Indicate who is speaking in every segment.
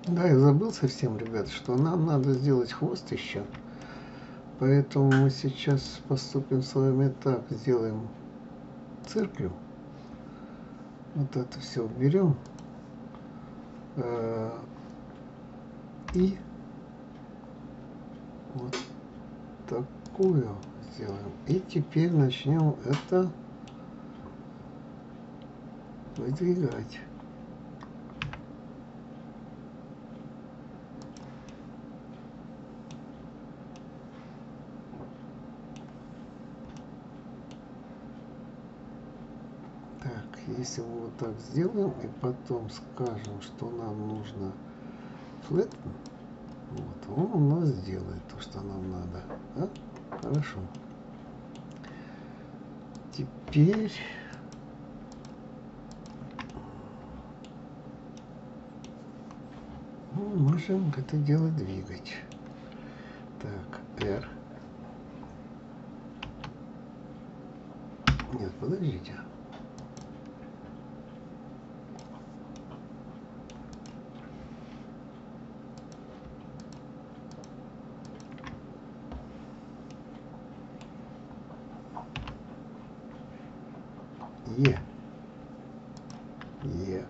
Speaker 1: Да, я забыл совсем, ребят, что нам надо сделать хвост еще. Поэтому мы сейчас поступим с вами так. Сделаем цирклю. Вот это все уберем. И вот такую сделаем. И теперь начнем это выдвигать. Так, если мы вот так сделаем и потом скажем, что нам нужно flatten, вот, он у нас сделает то, что нам надо. Да? Хорошо. Теперь мы можем это дело двигать. Так, R. Нет, подождите. Е. Е.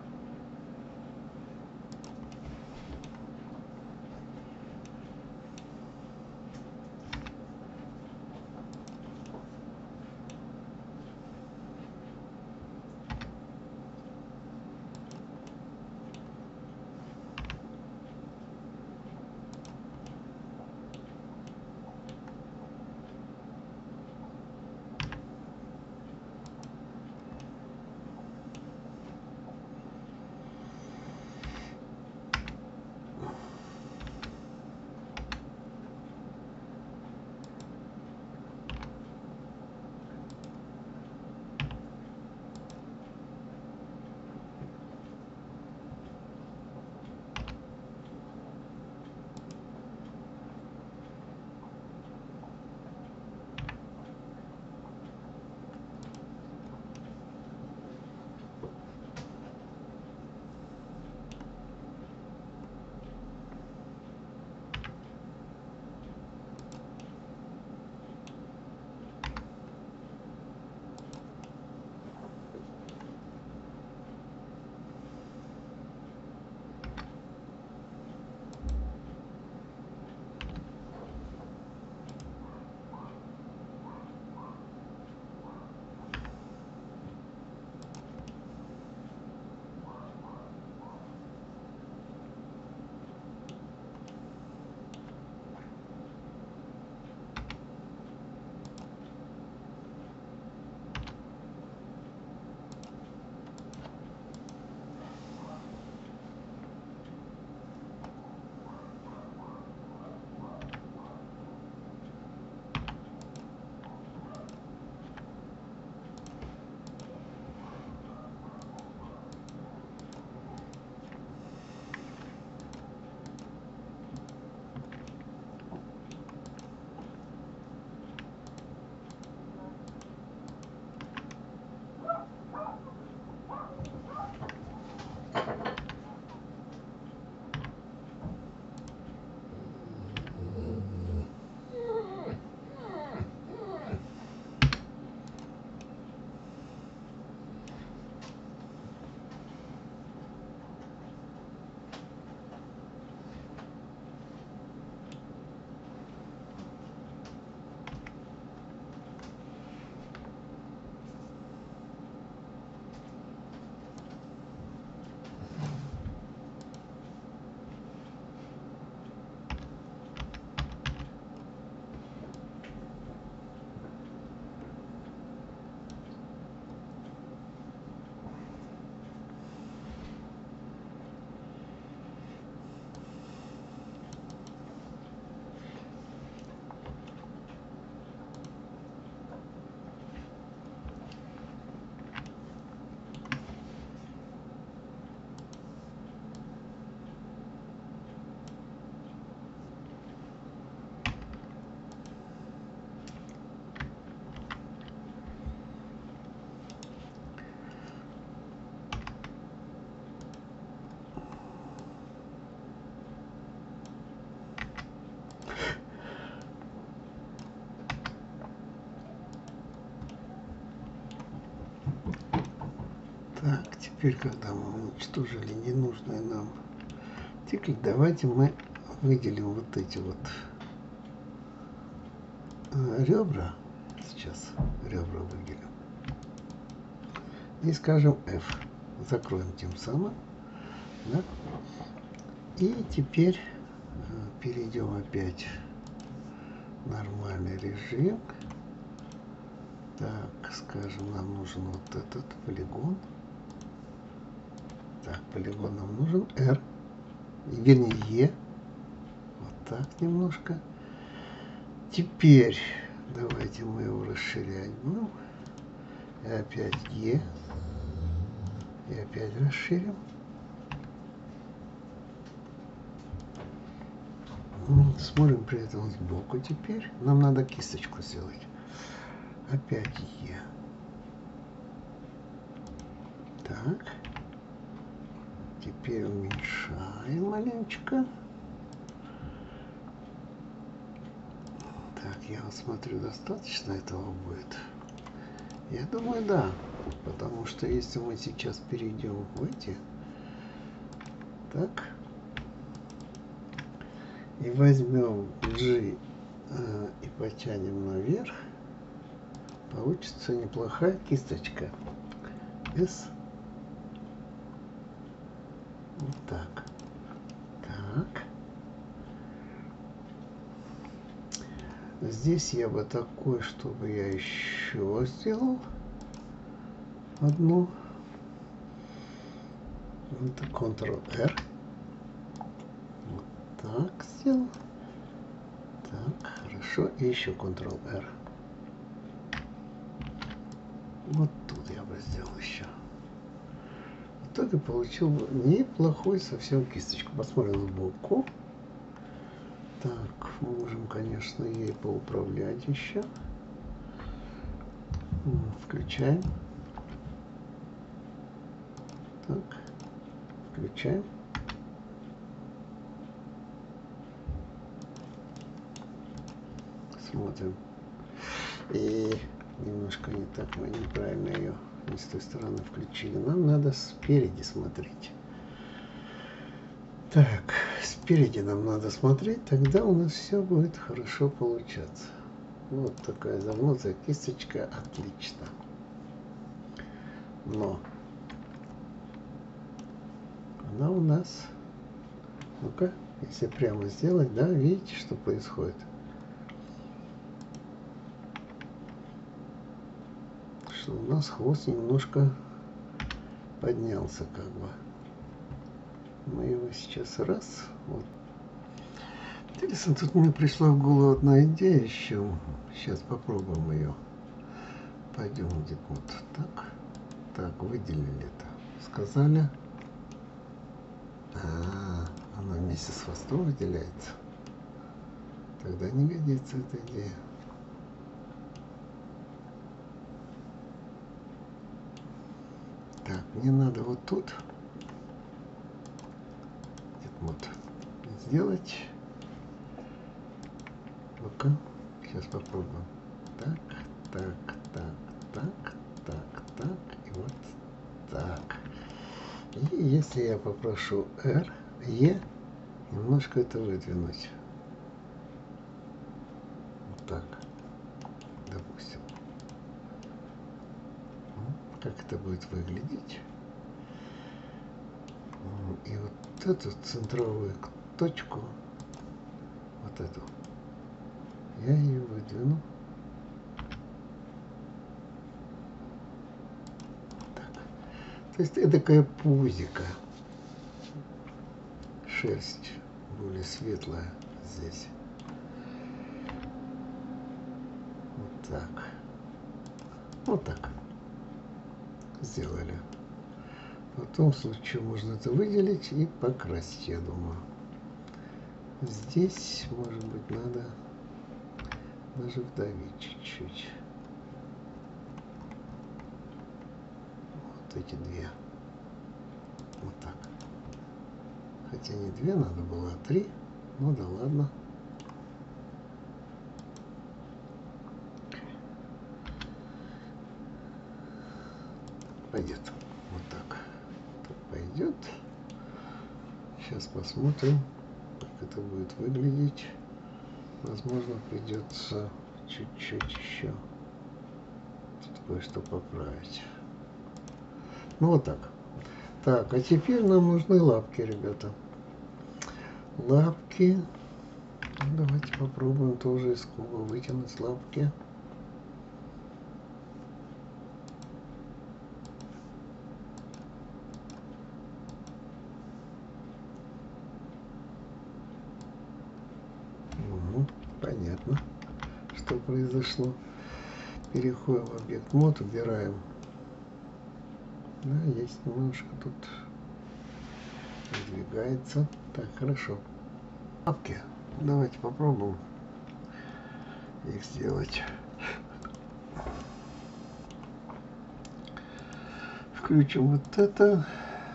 Speaker 1: теперь, когда мы уничтожили ненужные нам артикли, давайте мы выделим вот эти вот ребра. Сейчас ребра выделим. И скажем F. Закроем тем самым. Да? И теперь перейдем опять в нормальный режим. Так, скажем, нам нужен вот этот полигон. Так, полигон нам нужен R. Вернее, E. Вот так немножко. Теперь давайте мы его расширять будем. И опять E. И опять расширим. Смотрим при этом сбоку теперь. Нам надо кисточку сделать. Опять Е. Так. Теперь уменьшаем маленечко. Так, я вот смотрю, достаточно этого будет. Я думаю, да. Потому что если мы сейчас перейдем в эти, так, и возьмем G и потянем наверх, получится неплохая кисточка. S. Вот так. Так. Здесь я бы такой, чтобы я еще сделал одну. Это Ctrl-R. Вот так сделал. Так, хорошо. И еще Ctrl-R. Вот тут я бы сделал еще. В итоге получил неплохую совсем кисточку. Посмотрим сбоку. Так, можем, конечно, ей поуправлять еще. Включаем. Так, включаем. Смотрим. И немножко не так, мы неправильно ее не с той стороны включили. Нам надо спереди смотреть. Так, спереди нам надо смотреть, тогда у нас все будет хорошо получаться. Вот такая загнутая кисточка, отлично. Но она у нас, ну-ка, если прямо сделать, да, видите, что происходит? Что у нас хвост немножко поднялся, как бы. Мы его сейчас раз. Вот. Интересно, тут мне пришла в голову одна идея еще. Сейчас попробуем ее. Пойдем где-то вот так. Так, выделили это. Сказали. Оно вместе с хвостом выделяется. Тогда не годится эта идея. Так, мне надо вот тут вот сделать. Ну-ка, сейчас попробуем. Так, так, так, так, так, так, и вот так. И если я попрошу R, E, немножко это выдвинуть. Вот так, допустим. Как это будет выглядеть? И вот эту центровую точку, вот эту, я ее выдвину. Так. То есть это такая пузика. Шерсть более светлая здесь. Вот так. Вот так. Сделали. Потом, в случае, можно это выделить и покрасить, я думаю. Здесь, может быть, надо даже вдавить чуть-чуть. Вот эти две. Вот так. Хотя не две, надо было, а 3. Ну да ладно. Пойдет. Вот так. идет. Сейчас посмотрим, как это будет выглядеть. Возможно, придется чуть-чуть еще тут кое-что поправить. Ну вот так. Так, а теперь нам нужны лапки, ребята. Лапки. Давайте попробуем тоже из куба вытянуть лапки. Понятно, что произошло. Переходим в объект мод, убираем. Да, есть немножко тут двигается. Так, хорошо. Лапки. Давайте попробуем их сделать. Включим вот это.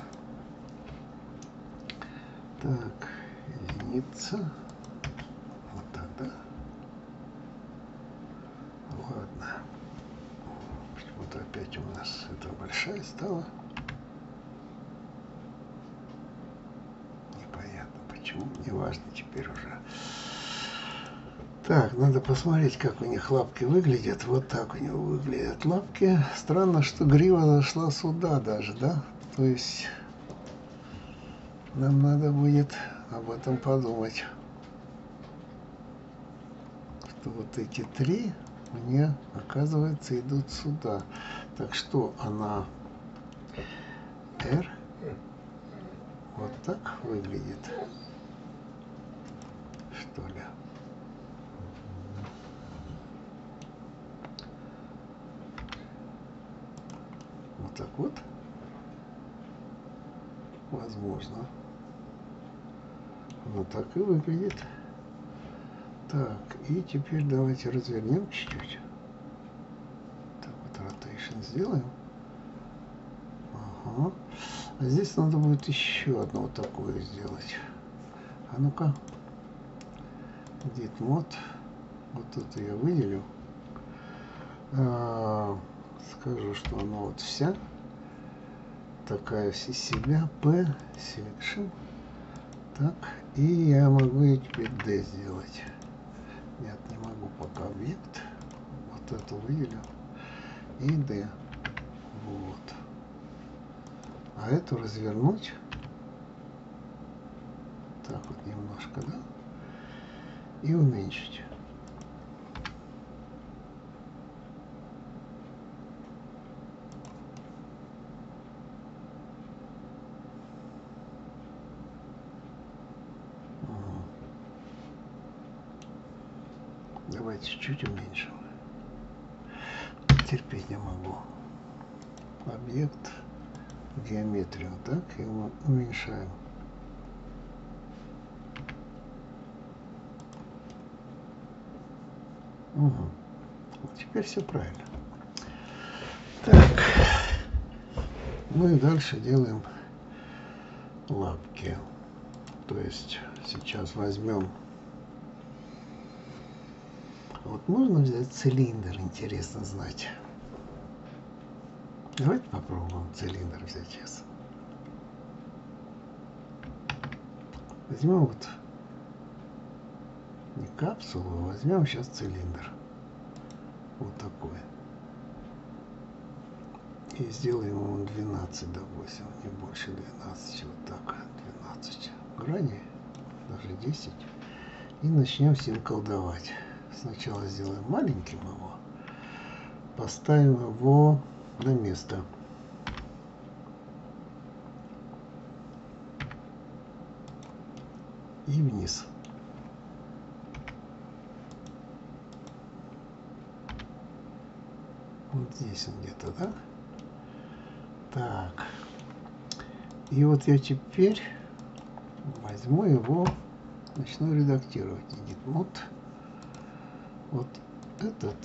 Speaker 1: Так, единица. Вот так, да? Ладно. Почему-то опять у нас это большая стала. Непонятно почему. Неважно теперь уже. Так, надо посмотреть, как у них лапки выглядят. Вот так у него выглядят лапки. Странно, что грива зашла сюда даже, да? То есть нам надо будет об этом подумать. Что вот эти три мне, оказывается, идут сюда. Так что она R вот так выглядит, что ли? Вот так вот. Возможно. Вот так и выглядит. Так, и теперь давайте развернем чуть-чуть. Так вот, rotation сделаем. Ага. А здесь надо будет еще одно вот такое сделать. А ну-ка. Edit мод. Вот это я выделю. Скажу, что она вот вся такая из себя. P selection. Так. И я могу ее теперь D сделать. Нет, не могу пока объект. Вот это выделю. И D. Вот. А эту развернуть. Так вот немножко, да? И уменьшить. Давайте чуть-чуть уменьшим. Терпеть не могу. Объект, геометрию, так, и мы уменьшаем. Угу. Вот теперь все правильно. Так. Ну и дальше делаем лапки. То есть сейчас возьмем. Вот можно взять цилиндр, интересно знать. Давайте попробуем цилиндр взять сейчас. Возьмем вот не капсулу, а возьмем сейчас цилиндр. Вот такой. И сделаем ему 12, допустим, не больше 12, вот так, 12 граней, даже 10. И начнем с ним колдовать. Сначала сделаем маленьким его, поставим его на место. И вниз. Вот здесь он где-то, да? Так. И вот я теперь возьму его, начну редактировать. Edit мод. Вот этот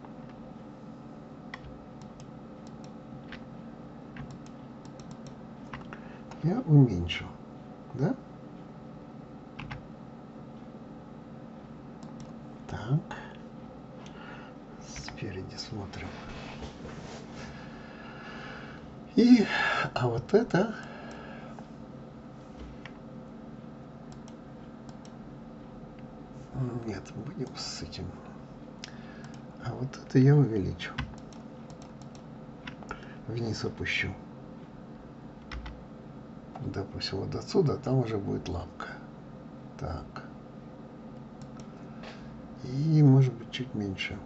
Speaker 1: я уменьшу, да? Так. Спереди смотрим. И, а вот это Нет, будем с этим. А вот это я увеличу. Вниз опущу. Допустим, вот отсюда, там уже будет лапка. Так. И может быть чуть меньше.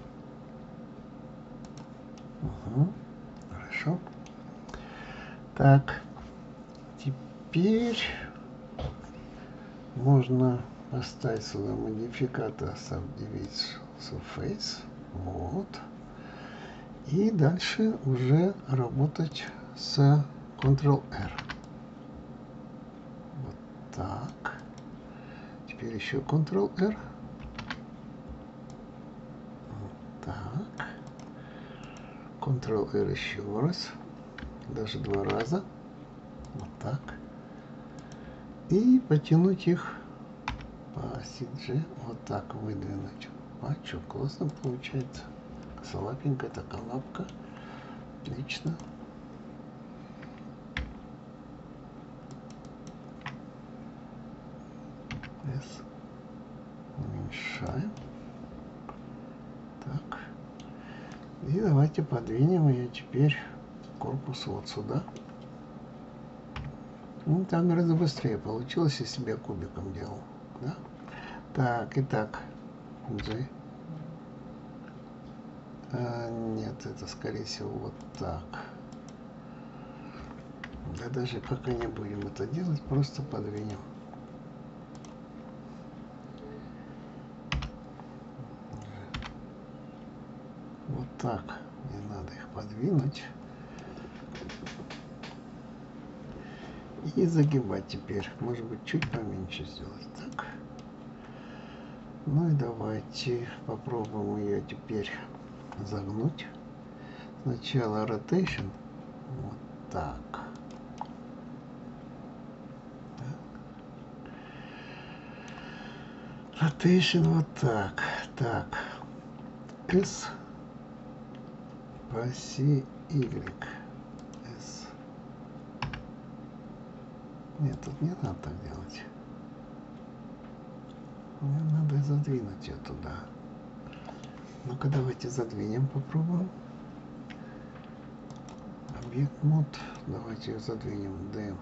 Speaker 1: Угу. Хорошо. Так. Теперь можно поставить сюда модификатор Subdivide Surface. Вот. И дальше уже работать с Ctrl-R. Вот так. Теперь еще Ctrl-R. Вот так. Ctrl-R еще раз. Даже 2 раза. Вот так. И потянуть их по оси G. Вот так выдвинуть. А что, классно получается. Косолапенькая такая лапка. Отлично. S. Уменьшаем. Так. И давайте подвинем ее теперь корпус вот сюда. Ну, там гораздо быстрее получилось, если я кубиком делал. Да? Так, итак. G. Нет, это скорее всего вот так. Да даже пока не будем это делать, просто подвинем. Вот так. Не надо их подвинуть. И загибать теперь. Может быть, чуть поменьше сделать. Так. Ну и давайте попробуем ее теперь загнуть. Сначала rotation. Вот так. Rotation вот так. Так. S по оси Y. S. Нет, тут не надо так делать. Мне надо задвинуть ее туда. Ну-ка, давайте задвинем, попробуем. Объект мод. Давайте ее задвинем. D.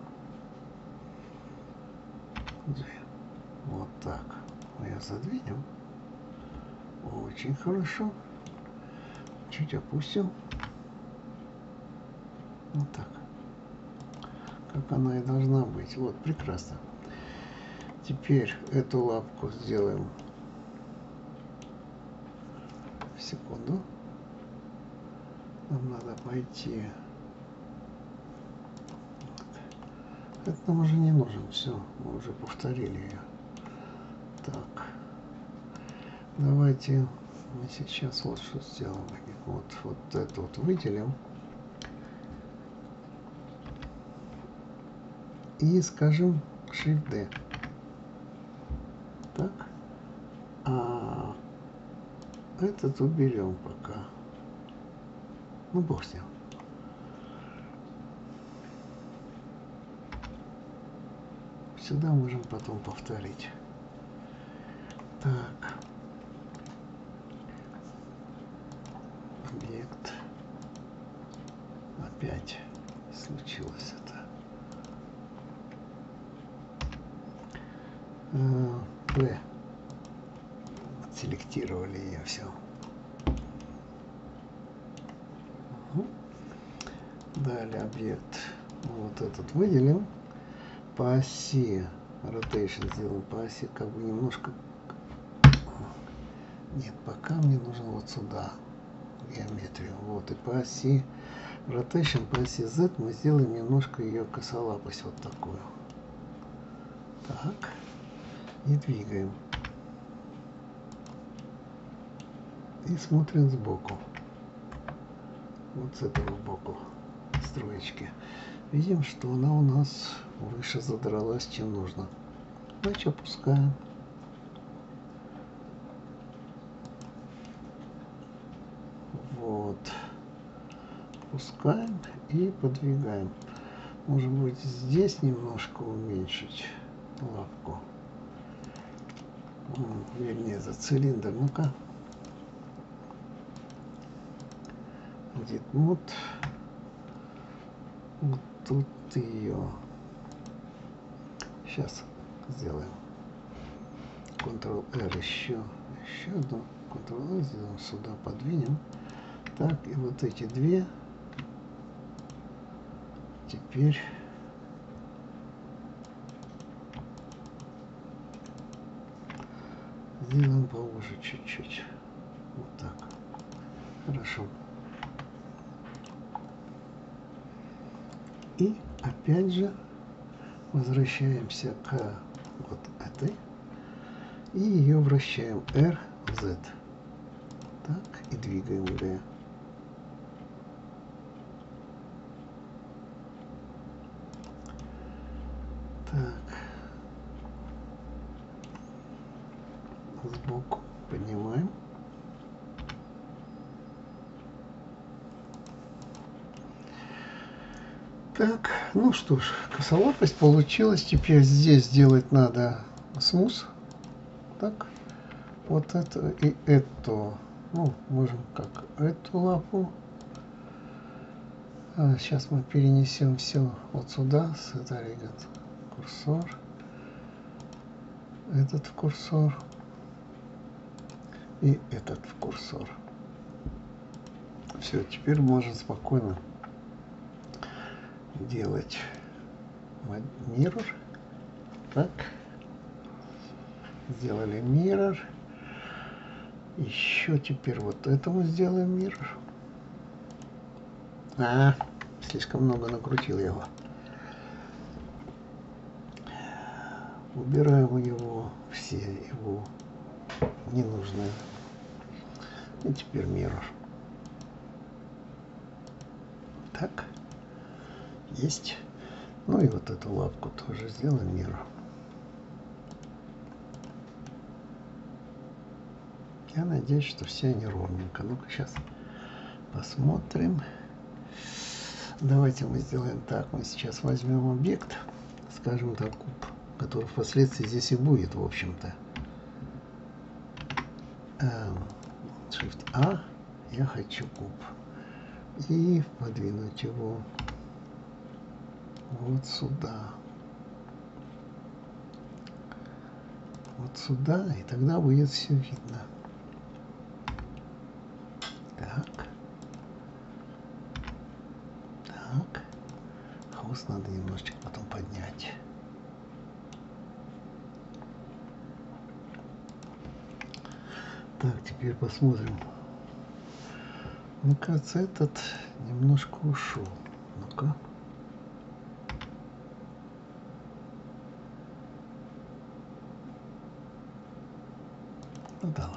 Speaker 1: G. Вот так. Ее задвинем. Очень хорошо. Чуть опустим. Вот так. Как она и должна быть. Вот, прекрасно. Теперь эту лапку сделаем. Секунду. Нам надо пойти. Это нам уже не нужен. Все, мы уже повторили ее. Так. Давайте мы сейчас вот что сделаем. Вот это вот выделим. И скажем Shift-D. Так. А этот уберем пока. Ну, бог с ним. Сюда можем потом повторить. Так. Объект. Опять случилось это. P. Отселектировали ее все. Далее объект. Вот этот выделим. По оси rotation сделаем. По оси как бы немножко. Нет, пока мне нужно вот сюда геометрию. Вот и по оси rotation, по оси Z мы сделаем немножко ее косолапость вот такую. Так. И двигаем. И смотрим сбоку. Вот с этого боку строечки. Видим, что она у нас выше задралась, чем нужно. Значит, опускаем. Вот. Опускаем и подвигаем. Может быть, здесь немножко уменьшить лапку. вернее за цилиндр. Ну-ка. Дитмут. Вот тут ее. Сейчас сделаем. Ctrl-R еще одну. Ctrl-R сделаем сюда, подвинем. Так, и вот эти две. Теперь сделаем поуже чуть-чуть. Вот так. Хорошо. И опять же возвращаемся к вот этой. И ее вращаем R, Z. Так, и двигаем V. Так. Сбоку поднимаем. Так, ну что ж, косолапость получилась. Теперь здесь сделать надо смус. Так, вот это и эту. Ну, можем как эту лапу. Сейчас мы перенесем все вот сюда. Сюда идет курсор. Этот в курсор. И этот в курсор. Все, теперь можно спокойно делать mirror. Так. Сделали mirror. Еще теперь вот этому сделаем mirror. Слишком много накрутил его. Убираем у него все его ненужные. И теперь mirror. Так. Есть. Ну и вот эту лапку тоже сделаем mirror. Я надеюсь, что все они ровненько. Ну-ка сейчас посмотрим. Давайте мы сделаем так. Мы сейчас возьмем объект, скажем так, куб, который впоследствии здесь и будет, в общем-то. Shift-A. Я хочу куб. И подвинуть его вот сюда. Вот сюда. И тогда будет все видно. Так. Так. Хвост надо немножечко потом поднять. Так, теперь посмотрим. Мне кажется, этот немножко ушел. Ну-ка. Ну да ладно.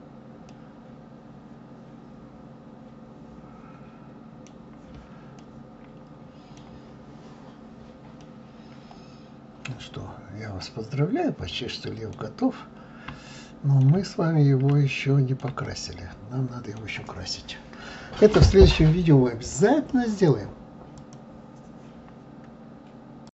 Speaker 1: Ну что, я вас поздравляю, почти что лев готов. Но мы с вами его еще не покрасили. Нам надо его еще красить. Это в следующем видео мы обязательно сделаем.